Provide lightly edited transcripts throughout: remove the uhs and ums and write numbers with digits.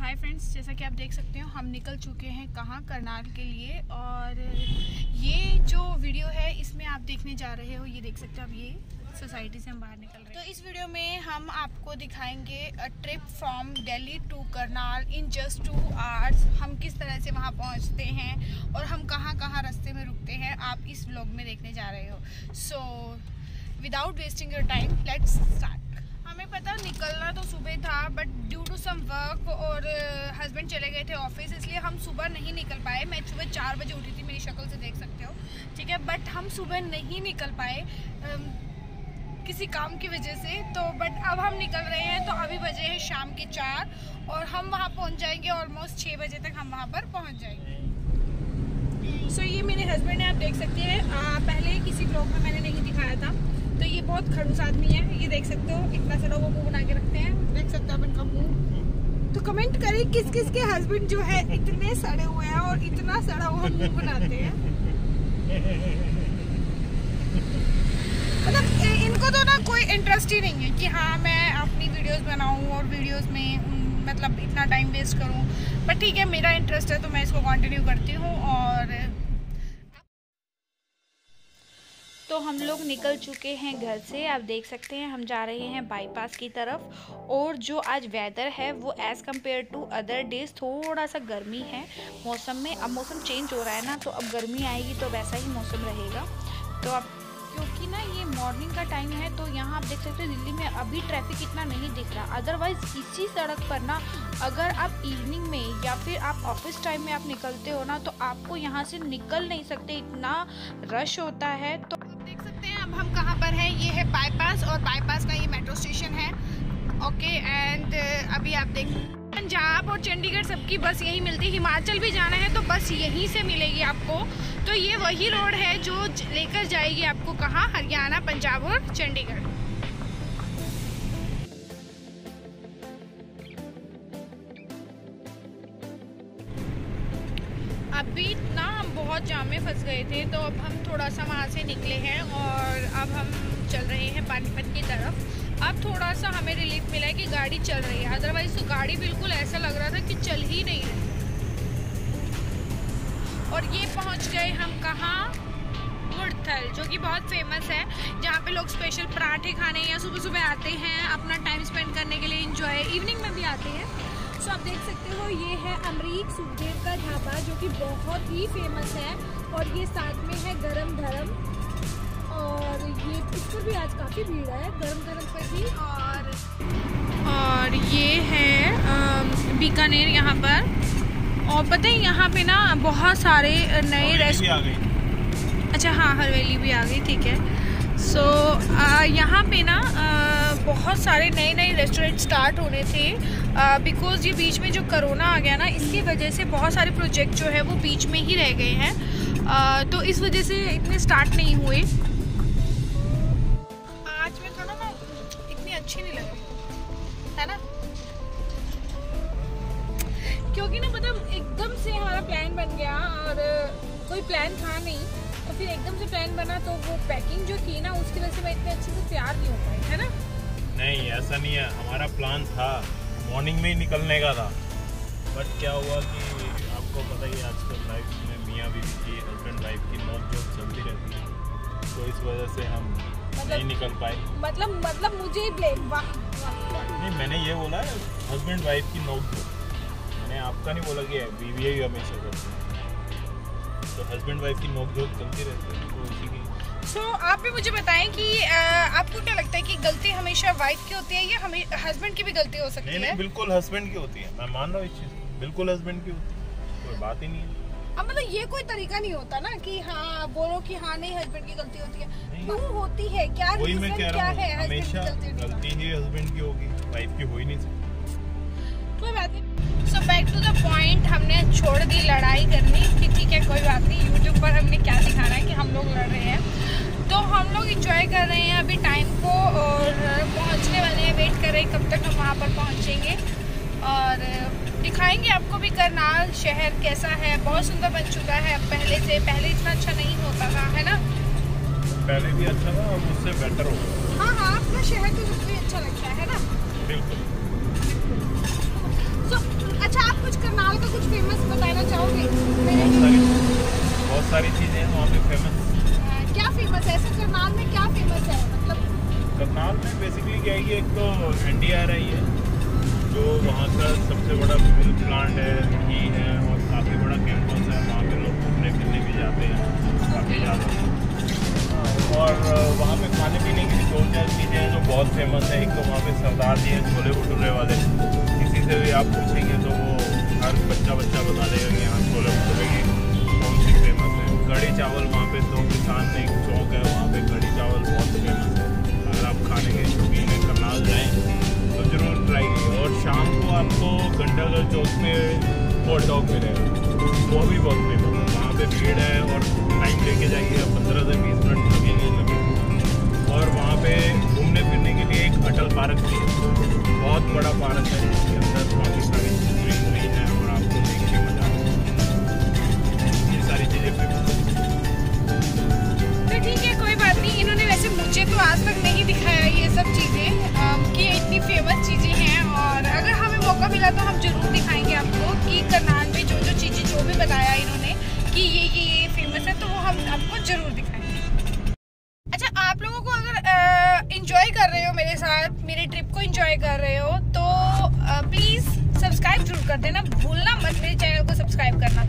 Hi friends, जैसा कि आप देख सकते हो हम निकल चुके हैं कहाँ, करनाल के लिए। और ये जो वीडियो है इसमें आप देखने जा रहे हो, ये देख सकते हो आप, ये सोसाइटी से हम बाहर निकल रहे हैं। तो इस वीडियो में हम आपको दिखाएंगे a trip from Delhi to Karnal in just 2 hours. हम किस तरह से वहाँ पहुँचते हैं और हम कहाँ कहाँ रास्ते में रुकते हैं, आप इस व्लॉग में देखने जा रहे हो। So without wasting your time let's start. हमें पता निकलना तो सुबह था, but due to some work और हस्बैंड चले गए थे ऑफिस, इसलिए हम सुबह नहीं निकल पाए। मैं सुबह 4 बजे उठी थी, मेरी शक्ल से देख सकते हो, ठीक है। बट हम सुबह नहीं निकल पाए किसी काम की वजह से। तो बट अब हम निकल रहे हैं। तो अभी बजे हैं शाम के 4 और हम वहाँ पहुँच जाएंगे। ऑलमोस्ट 6 बजे तक हम वहाँ पर पहुँच जाएंगे। सो ये मेरे हस्बैंड है, आप देख सकते हैं। पहले किसी ब्लॉग में मैंने नहीं दिखाया था। तो ये बहुत खड़ूस आदमी है, ये देख सकते हो, इतना सारा वो मुंह बना के रखते हैं, देख सकते हो इनका मुंह। तो कमेंट करें किस किस के हस्बैंड जो है इतने सड़े हुए हैं और इतना सड़ा हुआ मुंह बनाते हैं। मतलब इनको तो ना कोई इंटरेस्ट ही नहीं है कि हाँ मैं अपनी वीडियोस बनाऊं और वीडियोस में मतलब इतना टाइम वेस्ट करूं। बट ठीक है, मेरा इंटरेस्ट है तो मैं इसको कंटिन्यू करती हूँ। और तो हम लोग निकल चुके हैं घर से, आप देख सकते हैं। हम जा रहे हैं बाईपास की तरफ। और जो आज वेदर है वो as compare to other days थोड़ा सा गर्मी है मौसम में। अब मौसम चेंज हो रहा है ना, तो अब गर्मी आएगी तो वैसा ही मौसम रहेगा। तो अब क्योंकि ना ये मॉर्निंग का टाइम है, तो यहाँ आप देख सकते हैं दिल्ली में अभी ट्रैफिक इतना नहीं दिख रहा। अदरवाइज़ इसी सड़क पर ना अगर आप इवनिंग में या फिर आप ऑफिस टाइम में आप निकलते हो ना, तो आपको यहाँ से निकल नहीं सकते, इतना रश होता है। तो देख सकते हैं अब हम कहाँ पर हैं। ये है बाईपास और बाईपास का ये मेट्रो स्टेशन है, ओके। एंड अभी आप देख, पंजाब और चंडीगढ़ सबकी बस यही मिलती है। हिमाचल भी जाना है तो बस यहीं से मिलेगी आपको। तो ये वही रोड है जो लेकर जाएगी आपको कहाँ, हरियाणा, पंजाब और चंडीगढ़। अभी ना हम बहुत जाम में फंस गए थे, तो अब हम थोड़ा सा वहाँ से निकले हैं और अब हम चल रहे हैं पानीपत की तरफ। अब थोड़ा सा हमें रिलीफ मिला है कि गाड़ी चल रही है, अदरवाइज तो गाड़ी बिल्कुल ऐसा लग रहा था कि चल ही नहीं रही। और ये पहुँच गए हम कहाँ, मुड़थल, जो कि बहुत फेमस है, जहाँ पे लोग स्पेशल पराठे खाने या सुबह सुबह आते हैं अपना टाइम स्पेंड करने के लिए, इंजॉय, इवनिंग में भी आते हैं। सो आप देख सकते हो ये है अमरीक सुखदेव का ढाबा, जो कि बहुत ही फेमस है। और ये साथ में है गरम धरम, और ये इस पर भी आज काफ़ी भीड़ है, गरम धरम पर भी। और ये है बीकानेर यहाँ पर। और पता है यहाँ पे ना बहुत सारे नए रेस्टोरेंट, अच्छा हाँ हवेली भी आ गई, ठीक है। सो यहाँ पे ना बहुत सारे नए नए रेस्टोरेंट स्टार्ट होने थे, बिकॉज ये बीच में जो कोरोना आ गया ना, इसकी वजह से बहुत सारे प्रोजेक्ट जो है वो बीच में ही रह गए हैं। तो इस वजह से इतने स्टार्ट नहीं हुए। आज में खाना ना इतनी अच्छी नहीं लग रही है ना, क्योंकि ना मतलब एकदम से हमारा प्लान बन गया और कोई प्लान था नहीं, तो फिर एकदम से प्लान बना, तो वो पैकिंग जो थी ना उसकी वजह से मैं इतने अच्छे से तैयार नहीं हो पाई, है ना। नहीं ऐसा नहीं है, हमारा प्लान था मॉर्निंग में ही निकलने का था। बट क्या हुआ कि आपको पता ही आजकल लाइफ में मियाँ बीवी की, हस्बैंड वाइफ की नोक-झोंक चलती रहती है, तो इस वजह से हम नहीं निकल पाए। मतलब मुझे ही ब्लेम, वाह नहीं, मैंने ये बोला है हस्बैंड वाइफ की नोक-झोंक, मैंने आपका नहीं बोला कि बीवी ही हमेशा करती है। तो हस्बैंड वाइफ की नोक-झोंक चलती रहती है, तो उसी की। सो आप भी मुझे बताएं कि आपको क्या लगता है कि गलती हमेशा वाइफ की होती है या हमें हस्बैंड की भी गलती हो सकती है? नहीं, बिल्कुल हस्बैंड की होती है, मैं मान रहा हूँ इस चीज़ को, बिल्कुल हस्बैंड की होती है, कोई बात ही नहीं है। अब मतलब ये कोई तरीका नहीं होता ना कि हाँ बोलो कि हाँ नहीं हस्बैंड की गलती होती है, क्यों होती है, क्या रीजन क्या है? हमेशा गलती ही हस्बैंड की होगी, वाइफ की हो ही नहीं सकती। कोई बात नहीं। So back to the point, हमने छोड़ दी लड़ाई करनी कि ठीक है कोई बात नहीं, यूट्यूब पर हमने क्या दिखाना है कि हम लोग लड़ रहे हैं। तो हम लोग इंजॉय कर रहे हैं अभी टाइम को और पहुंचने वाले हैं, वेट कर रहे हैं कब तक हम वहाँ पर पहुँचेंगे। और दिखाएंगे आपको भी करनाल शहर कैसा है, बहुत सुंदर बन चुका है पहले से, पहले इतना अच्छा नहीं होता था, है ना। पहले भी अच्छा था, अब उससे बेटर हो। हाँ, अपना शहर तो सबको अच्छा लगता है ना। बिल्कुल। अच्छा में बेसिकली क्या है कि एक तो NDRI है जो वहाँ का सबसे बड़ा मिल्क प्लांट है, घी है और काफ़ी बड़ा कैंपस है। वहाँ पे लोग घूमने फिरने भी जाते हैं काफ़ी ज़्यादा। और वहाँ पे खाने पीने की भी 2-4 चीज़ें हैं जो बहुत फेमस है। एक तो वहाँ पे सरदार जी हैं छोले भटूरे वाले, किसी से भी आप पूछेंगे तो वो हर बच्चा बता देगा कि यहाँ छोले भटूरे की कौन सी फेमस है। कढ़ी चावल वहाँ पे 2 किसान में एक चौक है, वहाँ पे कढ़ी चावल बहुत फेमस है। अगर आप खाने के शौकीन है करनाल जाएँ तो ज़रूर ट्राई कीजिए। और शाम को आपको घंटाघर चौक में हॉट डॉग मिलेगा, वो भी बहुत फेमस है। वहाँ पे भीड़ है और टाइम लेके जाइए, 15 से 20 मिनट लगेंगे। और वहाँ पे घूमने फिरने के लिए एक अटल पार्क भी है, बहुत बड़ा पार्क है जिसके अंदर काफ़ी सारी ग्रीनरी है और आपको देख के मजा आएगा। ये सारी चीज़ें फेमस है। तो ठीक है, कोई बात नहीं। इन्होंने वैसे मुझे तो आज तक नहीं दिखाया ये सब चीज़ें कि इतनी फेमस चीज़ें हैं, और अगर हमें मौका मिला तो हम जरूर दिखाएंगे आपको कि करनाल में जो चीज़ें जो भी बताया इन्होंने कि ये फेमस है, तो वो हम आपको जरूर दिखाएंगे। अच्छा, आप लोगों को अगर एंजॉय कर रहे हो मेरे साथ, मेरे ट्रिप को एंजॉय कर रहे हो, तो प्लीज़ सब्सक्राइब जरूर कर देना, भूलना मत मेरे चैनल को सब्सक्राइब करना।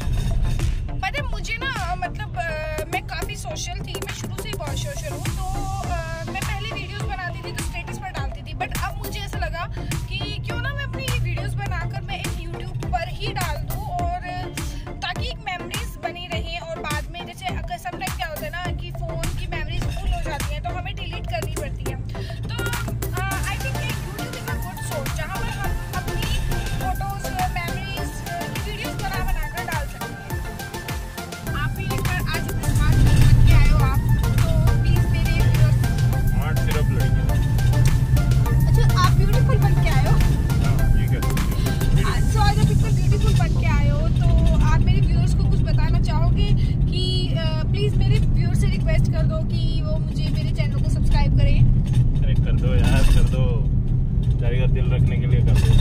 पता है मुझे ना, मतलब मैं काफ़ी सोशल थी, मैं शुरू से ही बहुत सोशल हूँ। तो मैं पहले वीडियोस बनाती थी तो स्टेटस पर डालती थी, बट अब मुझे ऐसा लगा कि क्यों ना मैं अपनी ये वीडियोस बनाकर मैं एक यूट्यूब पर ही डाल दूँ, और ताकि एक मेमोरीज बनी रहे। और बाद में जैसे अगर समटाइम क्या होता है ना कि फ़ोन की मेमोरीज फुल हो जाती हैं तो हमें डिलीट करनी पड़ती है। तो I think YouTube is a good source जहाँ पर हम अपनी फोटोज़, मेमोरीज की वीडियोज़ बनाकर डाल सकते हैं। आप भी एक बार आज स्मार्ट बन के आए हो आप, तो प्लीज़ मेरे स्मार्ट सिर्फ लड़कियाँ। अच्छा, आप ब्यूटीफुल बन के आए हो। ये क्या सो आज आप इतना ब्यूटीफुल बन के आए हो, तो आप मेरे व्यूअर्स को कुछ बताना चाहोगे कि प्लीज़ मेरे व्यूअर्स से रिक्वेस्ट कर दो कि वो मुझे मेरे चैनल को सब्सक्राइब करें। अरे कर दो यार, कर दो, बेचारी का दिल रखने के लिए कर दो।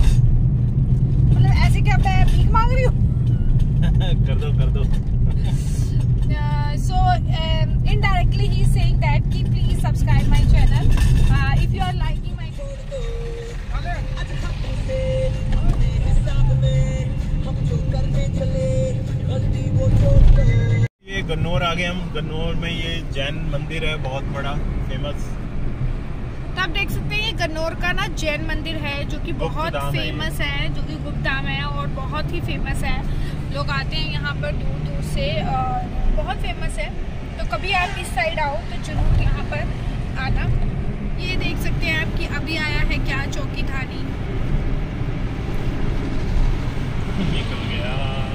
मतलब ऐसे क्या मैं भीख मांग रही हूँ? कर दो। So indirectly he is saying that कि please subscribe my channel if you are liking my ये गन्नौर आ गए हम। गन्नौर में ये जैन मंदिर है बहुत बड़ा फेमस। तो आप देख सकते हैं ये गन्नौर का ना जैन मंदिर है जो कि बहुत फेमस है, जो कि गुप्तधाम है और बहुत ही फेमस है। लोग आते हैं यहाँ पर दूर दूर से, बहुत फेमस है। तो कभी आप इस साइड आओ तो जरूर यहाँ पर आना। ये देख सकते हैं आप कि अभी आया है क्या चौकी धानी। निकल गया।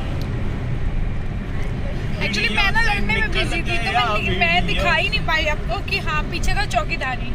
एक्चुअली मैं ना लड़ने में बिजी थी तो मैं दिखा ही नहीं पाई आपको कि हाँ पीछे था चौकी धानी।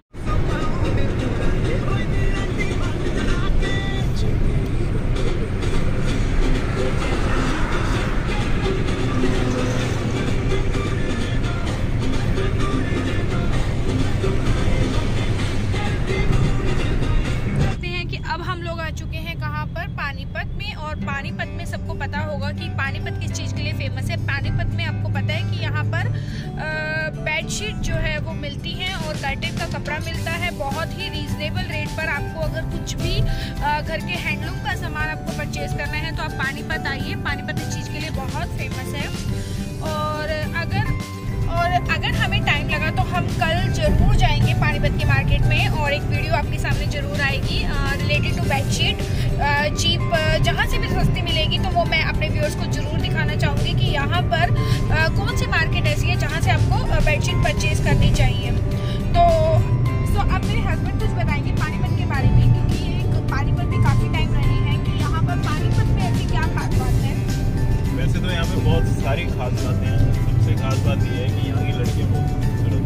पानीपत में, और पानीपत में सबको पता होगा कि पानीपत किस चीज़ के लिए फेमस है। पानीपत में आपको पता है कि यहाँ पर बेडशीट जो है वो मिलती हैं और कर्टेन का कपड़ा मिलता है बहुत ही रीजनेबल रेट पर। आपको अगर कुछ भी घर के हैंडलूम का सामान आपको परचेज करना है तो आप पानीपत आइए। पानीपत इस चीज़ के लिए बहुत फेमस है। और अगर हमें टाइम लगा तो हम कल जरूर जाएंगे पानीपत की मार्केट में और एक वीडियो आपके सामने जरूर आएगी रिलेटेड टू बेडशीट चीप, जहाँ से भी सस्ती मिलेगी तो वो मैं अपने व्यूअर्स को जरूर दिखाना चाहूँगी कि यहाँ पर कौन सी मार्केट ऐसी है जहाँ से आपको बेडशीट परचेज करनी चाहिए। तो अब मेरे हस्बैंड कुछ बताएंगे पानीपत के बारे में, क्योंकि पानीपत में काफ़ी टाइम रहे हैं कि यहाँ पर पानीपत में ऐसी क्या खास बात है। वैसे तो यहाँ पे बहुत सारी खास बातें हैं। सबसे खास बात यह है कि यहाँ की लड़कियाँ बहुत खूबसूरत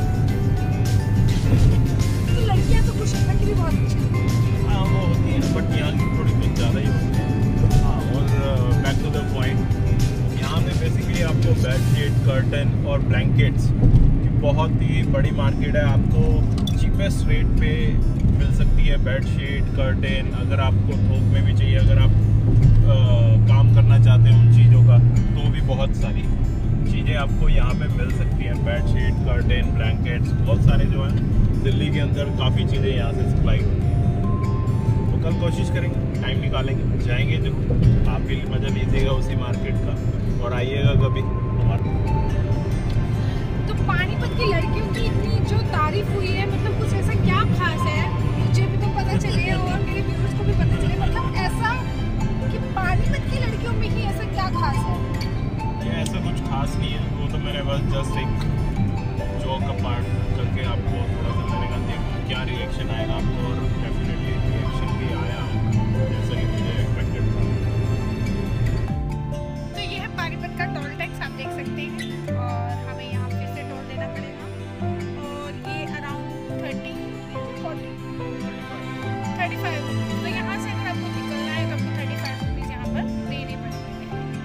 हैं। लड़कियाँ तो कुछ की भी बहुत अच्छी हैं। हाँ वो होती हैं, बट यहाँ की थोड़ी कुछ ज़्यादा ही होती है। हाँ, और बैक टू द पॉइंट, यहाँ पे बेसिकली आपको बेडशीट, कर्टन और ब्लैंकेट्स की बहुत ही बड़ी मार्केट है। आपको चीपेस्ट रेट पे मिल सकती है बेडशीट, कर्टन। अगर आपको थोक में भी चाहिए, अगर आप काम करना चाहते हैं उन चीज़ों का, तो भी बहुत सारी चीज़ें आपको यहाँ पे मिल सकती हैं। बेडशीट, कर्टन, ब्लैंकेट्स बहुत सारे जो हैं दिल्ली के अंदर काफ़ी चीज़ें यहाँ से सप्लाई होती हैं। तो कल कोशिश करेंगे, टाइम निकालेंगे, जाएंगे जरूर। आप भी मज़ा लीजिएगा उसी मार्केट का और आइएगा कभी हमारे। तो पानीपत की लड़कियों की इतनी जो तारीफ हुई है, मतलब कुछ ऐसा क्या खास है, मुझे भी तो पता चले और मेरे व्यूअर्स को भी पता चले, मतलब ऐसा कि पानीपत की लड़कियों में ही ऐसा क्या खास है? ये ऐसा कुछ खास नहीं है, वो तो मेरे पास जस्ट एक जोक का पार्ट करके आपको थोड़ा सा मैंने कहा देखो क्या रिएक्शन आएगा आपको, और डेफिनेटली रिएक्शन भी आया जैसा कि मुझे एक्सपेक्टेड था। तो ये है पानीपत का टोल टैक्स, आप देख सकते हैं, और हमें यहाँ फिर से टोल देना पड़ेगा, और ये अराउंड 35 तो यहाँ से अगर आपको निकलना है तो आपको 35 रुपीज़ यहाँ पर देने पड़ेंगे।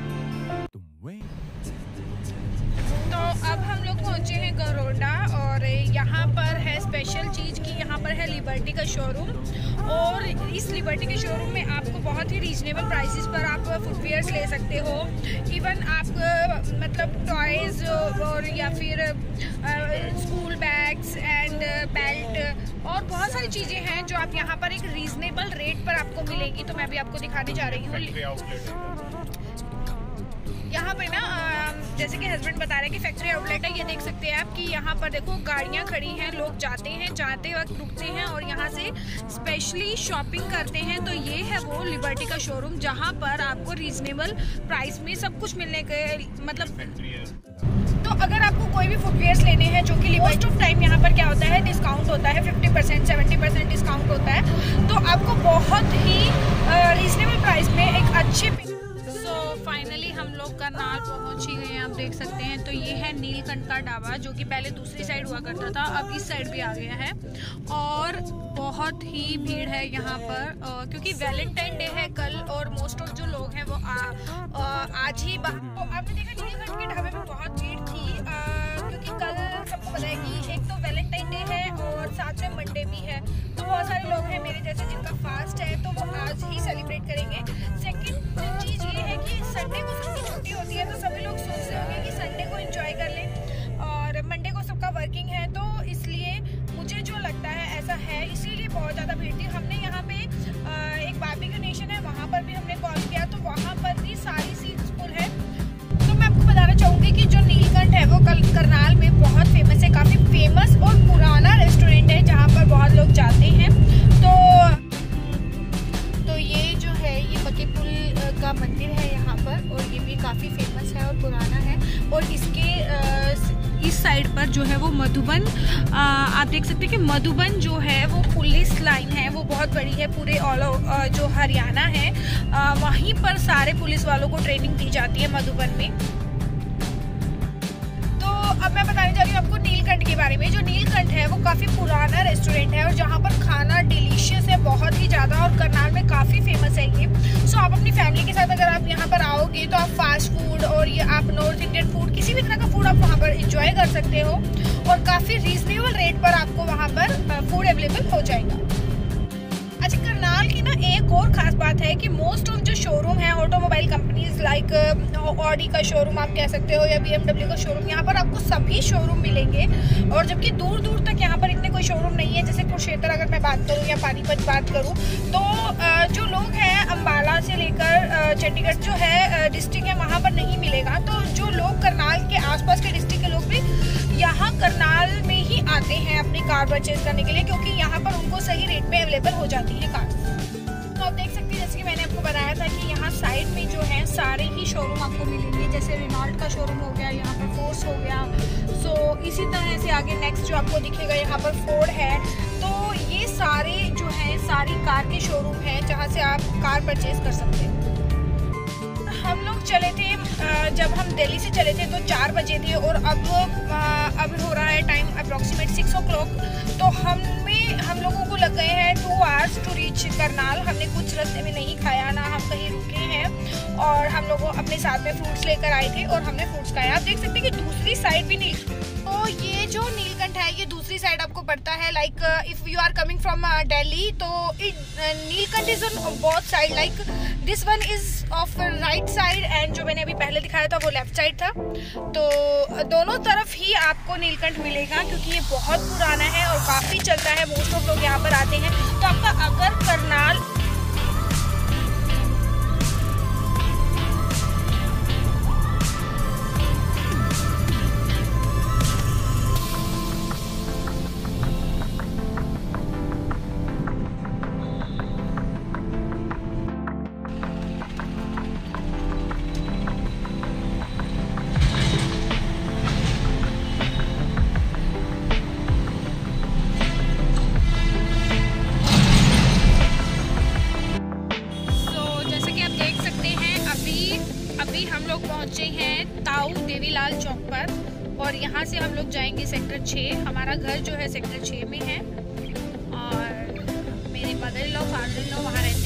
तो अब हम लोग पहुँचे हैं गरोडा, और यहाँ पर है स्पेशल चीज़ कि यहाँ पर है लिबर्टी का शोरूम, और इस लिबर्टी के शोरूम में आपको बहुत ही रीजनेबल प्राइसेस पर आप फुटवेयर्स ले सकते हो। इवन आप मतलब टॉयज़ और या फिर स्कूल बैग्स एंड बेल्ट और बहुत सारी चीज़ें हैं जो आप यहाँ पर एक रीजनेबल रेट पर आपको मिलेंगी। तो मैं अभी आपको दिखाने जा रही हूँ। यहाँ पे ना जैसे कि हस्बैंड बता रहे हैं कि फैक्ट्री आउटलेट है, ये देख सकते हैं आप कि यहाँ पर देखो गाड़ियाँ खड़ी हैं, लोग जाते हैं, जाते वक्त रुकते हैं और यहाँ से स्पेशली शॉपिंग करते हैं। तो ये है वो लिबर्टी का शोरूम जहाँ पर आपको रीजनेबल प्राइस में सब कुछ मिलने के मतलब। तो अगर आपको कोई भी फुटवेयर्स लेने हैं जो कि मोस्ट ऑफ टाइम यहाँ पर क्या होता है, डिस्काउंट होता है, 50% 70% डिस्काउंट होता है, तो आपको बहुत ही रीजनेबल प्राइस में एक अच्छे। फाइनली हम लोग करनाल पहुंच ही गए हैं, आप देख सकते हैं। तो ये है नीलकंठ का ढाबा जो कि पहले दूसरी साइड हुआ करता था, अब इस साइड भी आ गया है, और बहुत ही भीड़ है यहाँ पर क्योंकि वैलेंटाइन डे है कल, और मोस्ट ऑफ जो लोग हैं वो आज ही तो आपने देखा नीलकंठ के ढाबे में बहुत भीड़ थी क्योंकि कल सबको पता है कि एक तो वैलेंटाइन डे है और साथ में मंडे भी है, तो बहुत सारे लोग हैं मेरे जैसे जिनका फास्ट है, तो वो आज ही सेलिब्रेट करेंगे। सेकेंड चीज़ ये है कि संडे को सबकी छुट्टी होती है, तो सभी लोग सोचते होंगे कि संडे को एंजॉय कर लें, और मंडे को सबका वर्किंग है, तो इसलिए मुझे जो लगता है ऐसा है, इसीलिए बहुत ज़्यादा भीड़ थी। हमने यहाँ पे एक बारबेक्यू नेशन है, वहाँ पर भी हमने कॉल किया, तो वहाँ पर भी सारी सीट्स फुल है। तो मैं आपको बताना चाहूँगी कि जो नीलकंठ है वो करनाल में बहुत फेमस है, काफ़ी फेमस और पुराना रेस्टोरेंट है जहाँ पर बहुत लोग जाते हैं। तो ये जो है ये बके पुल का मंदिर है यहाँ पर, और ये भी काफ़ी फेमस है और पुराना है। और इसके इस साइड पर जो है वो मधुबन, आप देख सकते हैं कि मधुबन जो है वो पुलिस लाइन है, वो बहुत बड़ी है, पूरे ऑल जो हरियाणा है वहीं पर सारे पुलिस वालों को ट्रेनिंग दी जाती है मधुबन में। तो अब मैं बताने जा रही हूँ आपको नीलकंठ के बारे में। जो नीलकंठ है वो काफ़ी पुराना रेस्टोरेंट है, और जहाँ पर खाना डिलीशियस है बहुत ही ज़्यादा, और करनाल में काफ़ी फेमस है ये। सो आप अपनी फैमिली के साथ अगर आप यहाँ पर आओगे तो आप फास्ट फूड और ये आप नॉर्थ इंडियन फूड, किसी भी तरह का फूड आप वहाँ पर इंजॉय कर सकते हो, और काफ़ी रीजनेबल रेट पर आपको वहाँ पर फूड अवेलेबल हो जाएगा। अच्छा, करनाल की ना एक और खास बात है कि मोस्ट ऑफ जो शोरूम है ऑटोमोबाइल कंपनीज लाइक ऑडी का शोरूम आप कह सकते हो, या BMW का शोरूम, यहाँ पर आपको सभी शोरूम मिलेंगे। और जबकि दूर दूर तक यहाँ पर इतने कोई शोरूम नहीं है, जैसे कुरुक्षेत्र अगर मैं बात करूँ या पानीपत बात करूँ, तो जो लोग हैं अम्बाला से लेकर चंडीगढ़ जो है डिस्ट्रिक्ट है वहाँ पर नहीं मिलेगा। तो जो लोग करनाल के आसपास के डिस्ट्रिक्ट के लोग भी यहाँ करनाल में ही आते हैं अपनी कार परचेज करने के लिए, क्योंकि यहाँ पर उनको सही रेट में अवेलेबल हो जाती है कार। तो आप देख सकते हैं जैसे कि मैंने आपको बताया था कि यहाँ साइड में जो है सारे ही शोरूम आपको मिलेंगे, जैसे रेनॉल्ट का शोरूम हो गया, यहाँ पर फोर्स हो गया। सो इसी तरह से आगे नेक्स्ट जो आपको दिखेगा यहाँ पर फोर्ड है। तो ये सारे जो है सारी कार के शोरूम है जहाँ से आप कार परचेज कर सकते हैं। हम लोग चले थे, जब हम दिल्ली से चले थे तो 4 बजे थे, और अब हो रहा है टाइम अप्रॉक्सीमेट 6 o'clock। तो हम लोगों को लग गए हैं 2 hours टू रीच करनाल। हमने कुछ रास्ते में नहीं खाया, ना हम कहीं रुके हैं, और हम लोग अपने साथ में फ्रूट्स लेकर आए थे और हमने फ्रूट्स खाया। आप देख सकते हैं कि दूसरी साइड भी नहीं। तो ये जो नीलकंठ है ये दूसरी साइड आपको पड़ता है। Like if you are coming from Delhi तो Neelkanth is on both side, like this one is of right side and जो मैंने अभी पहले दिखाया था वो लेफ्ट साइड था। तो दोनों तरफ ही आपको नीलकंठ मिलेगा क्योंकि ये बहुत पुराना है और काफ़ी चलता है, मोस्ट ऑफ लोग यहाँ पर आते हैं। तो आपका अगर करनाल हम लोग पहुंचे हैं ताऊ देवीलाल चौक पर और यहाँ से हम लोग जाएंगे सेक्टर 6। हमारा घर जो है सेक्टर 6 में है और मेरे mother in law father in law वहाँ रहते हैं।